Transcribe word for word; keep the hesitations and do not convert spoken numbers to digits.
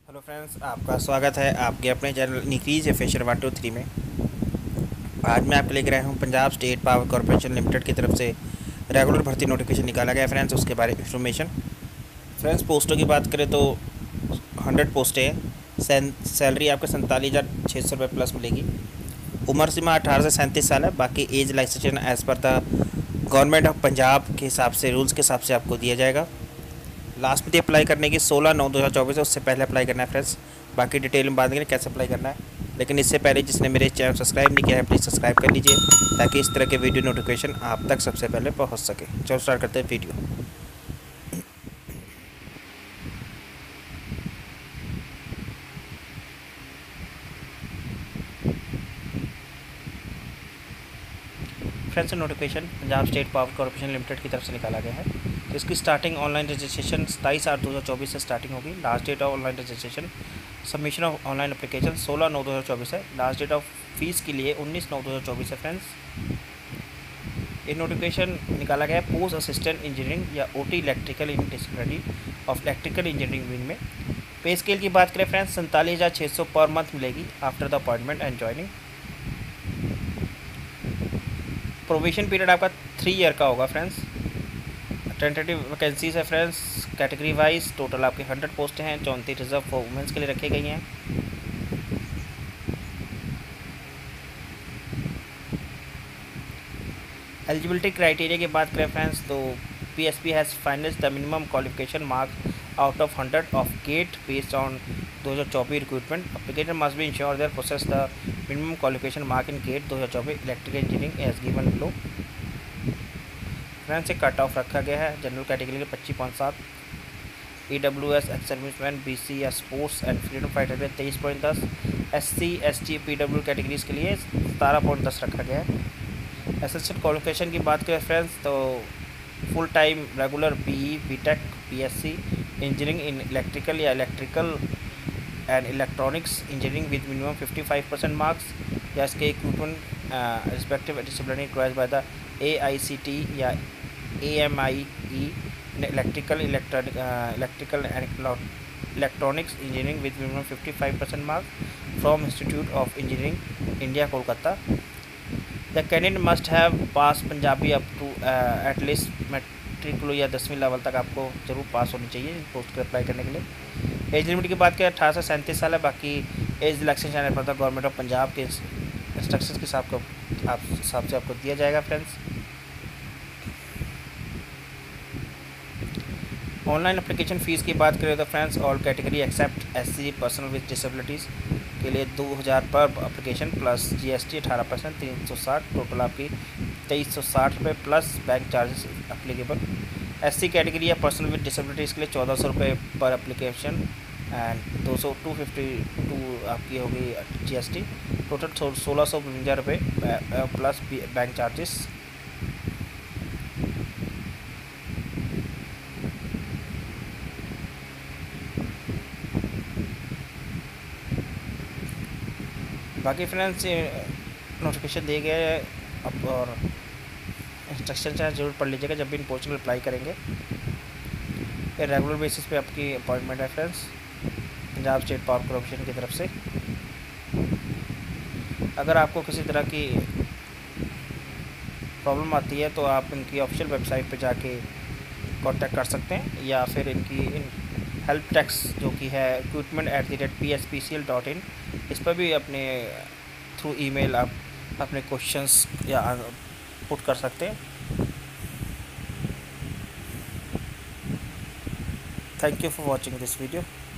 Hello friends, आपका स्वागत है आपके अपने channel increase efficient one two three में। आज मैं आपके लेकर आया हूँ Punjab state power corporation limited की तरफ से रेगुलर भर्ती नोटिफिकेशन निकाला गया है फ्रेंड्स, उसके बारे में इंफॉर्मेशन। फ्रेंड्स, पोस्टों की बात करें तो हंड्रेड पोस्टें हैं। सैलरी आपको सैंतालीस हज़ार छः सौ रुपये प्लस मिलेगी। उम्र सीमा अठारह से सैंतीस साल है। बाकी age relaxation as per the government of Punjab के हिसाब से, रूल्स के हिसाब से आपको दिया जाएगा। लास्ट में अप्लाई करने की सोलह नौ दो हज़ार चौबीस है, उससे पहले अप्लाई करना है फ्रेंड्स। बाकी डिटेल में बात करें कैसे अप्लाई करना है, लेकिन इससे पहले जिसने मेरे चैनल सब्सक्राइब नहीं किया है प्लीज़ सब्सक्राइब कर लीजिए, ताकि इस तरह के वीडियो नोटिफिकेशन आप तक सबसे पहले पहुंच सके। चलो स्टार्ट करते हैं video. Friends, notification Punjab state power corporation limited की तरफ से निकाला गया है। तो इसकी स्टार्टिंग ऑनलाइन रजिस्ट्रेशन सताईस आठ दो हज़ार चौबीस से स्टार्टिंग होगी। Last date of online registration submission of online application सोलह नौ दो हज़ार चौबीस है। लास्ट डेट ऑफ फीस के लिए उन्नीस नौ दो हज़ार चौबीस है फ्रेंड्स। ये नोटिफिकेशन निकाला गया है पोस्ट असिस्टेंट इंजीनियरिंग या O T electrical in disciplinary of electrical engineering wing में। पे स्केल की बात करें फ्रेंड्स, सैंतालीस हज़ार छः सौ पर मंथ मिलेगी after the appointment and joining. Provision period आपका थ्री ईयर का होगा फ्रेंड्स। टेंटेटिव वैकेंसीज है फ्रेंड्स, कैटेगरी वाइज टोटल आपके हंड्रेड पोस्ट हैं। चौंतीस रिजर्व फॉर वुमेंस के लिए रखी गई हैं। एलिजिबिलिटी क्राइटेरिया की बात करें फ्रेंड्स, तो P S P has finals the minimum qualification marks out of hundred of GATE based on दो हज़ार चौबीस रिक्रूटमेंट। Applicator must be insure their process the minimum qualification mark in GATE दो हज़ार चौबीस electrical engineering as given below. Friends, से cut off रखा गया है जनरल कैटेगरी के पच्चीस पॉइंट सात, E W S ex serviceman B C या स्पोर्ट्स एंड फ्रीडम फाइटर में तेईस पॉइंट दस, S C S T P W categories के लिए सतारह पॉइंट दस रखा गया है। असिस्टेंट क्वालिफिकेशन की बात करें फ्रेंड्स, तो full time regular B E B tech B S C engineering in electrical या electrical and electronics engineering with minimum fifty five percent marks या इसके equipment respective disciplinary required by the A I C T या A M I E electrical electronic electrical and electronics engineering with minimum fifty five percent marks from institute of engineering India Kolkata. The candidate must have pass Punjabi up to at least matricular या दसवीं level तक आपको जरूर पास होनी चाहिए post पर apply करने के लिए। एज लिमिट की बात करें अठारह से सैंतीस साल है। बाकी एज रिलैक्सेशन पर गवर्नमेंट ऑफ पंजाब के इंस्ट्रक्शंस के हिसाब को आप हिसाब से आपको दिया जाएगा फ्रेंड्स। ऑनलाइन एप्लीकेशन फ़ीस की बात करें तो friends, all category except S C personal with disabilities के लिए दो हज़ार per application plus G S T अठारह परसेंट तीन सौ साठ, टोटल आपकी तेईस सौ साठ रुपये plus bank charges applicable. S C category या पर्सनल विद डिसेबिलिटीज़ के लिए चौदह सौ रुपये पर एप्लीकेशन एंड दो सौ टू फिफ्टी टू आपकी होगी जी एस टी, टोटल सोलह सौ बवंजा रुपये प्लस बैंक चार्जेस। बाकी फ्रेंड्स, नोटिफिकेशन दिए गए हैं अब और इंस्ट्रक्शन चाहे ज़रूर पढ़ लीजिएगा जब भी इन पोस्ट में अप्लाई करेंगे। ये रेगुलर बेसिस पे आपकी अपॉइंटमेंट है friends Punjab state power corporation की तरफ से। अगर आपको किसी तरह की प्रॉब्लम आती है तो आप इनकी ऑफिशियल वेबसाइट पे जाके कांटेक्ट कर सकते हैं, या फिर इनकी इन हेल्प डेस्क जो कि है equipment at the rate P S P C L dot in, इस पर भी अपने थ्रू ईमेल आप अपने क्वेश्चंस या पुट कर सकते हैं। Thank you for watching this video.